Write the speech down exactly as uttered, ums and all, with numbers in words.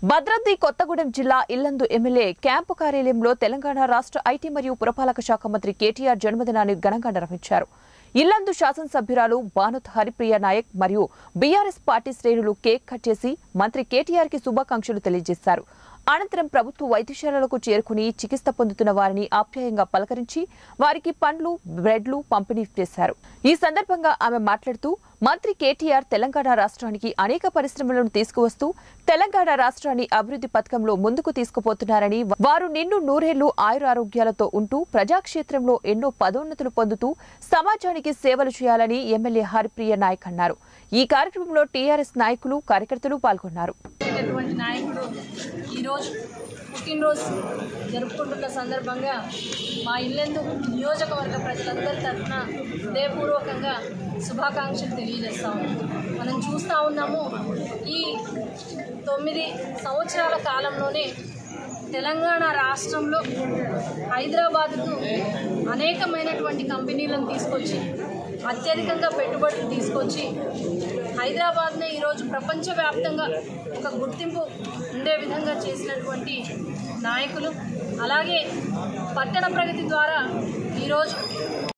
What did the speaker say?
భద్రాద్రి కొత్తగూడెం జిల్లా Yellandu MLA camp కార్యాలయంలో తెలంగాణ రాష్ట్ర ఐటీ మరియు పురపాలక శాఖ మంత్రి కేటీఆర్ జన్మదినాన్ని ఘనంగా నిర్వహించారు. ఇల్లందు శాసనసభ్యురాలు భానుత్ హరిప్రియ నాయక్ మరియు బీఆర్ఎస్ పార్టీ శ్రేణులు కేక్ కట్ చేసి మంత్రి కేటీఆర్ కి శుభాకాంక్షలు తెలియజేశారు. అనంతరం ప్రభుత్వ వైద్యశాలలకు చేరుకుని చికిత్స పొందుతున్న వారిని ఆప్యాయంగా పలకరించి వారికి పండ్లు, బ్రెడ్లు పంపిణీ చేశారు. ఈ సందర్భంగా ఆమె మాట్లాడుతూ మంత్రి కేటీఆర్ తెలంగాణ రాష్ట్రానికి అనేక పరిశ్రమలను తీసుకువస్తూ తెలంగాణ రాష్ట్రాన్ని అభివృద్ధి పథకంలో ముందుకు తీసుకుపోతున్నారని, వారు నిన్ను నూరేళ్లు ఆయురారోగ్యాలతో ఉంటూ ప్రజాక్షేత్రంలో ఎన్నో పదోన్నతులు పొందుతూ సమాజానికి సేవలు చేయాలని ఎమ్మెల్యే హరిప్రియ నాయక్ అన్నారు. ఈ కార్యక్రమంలో టీఆర్ఎస్ నాయకులు, కార్యకర్తలు పాల్గొన్నారు. ఈరోజు పుట్టినరోజు జరుపుకుంటున్న సందర్భంగా మా ఇల్లెందు నియోజకవర్గ ప్రజలందరి తరఫున హృదయపూర్వకంగా శుభాకాంక్షలు తెలియజేస్తాము. మనం చూస్తూ ఉన్నాము, ఈ తొమ్మిది సంవత్సరాల కాలంలోనే తెలంగాణ రాష్ట్రంలో హైదరాబాద్కు అనేకమైనటువంటి కంపెనీలను తీసుకొచ్చి అత్యధికంగా పెట్టుబడులు తీసుకొచ్చి హైదరాబాద్నే ఈరోజు ప్రపంచవ్యాప్తంగా ఒక గుర్తింపు ఉండే విధంగా చేసినటువంటి నాయకులు, అలాగే పట్టణ ప్రగతి ద్వారా ఈరోజు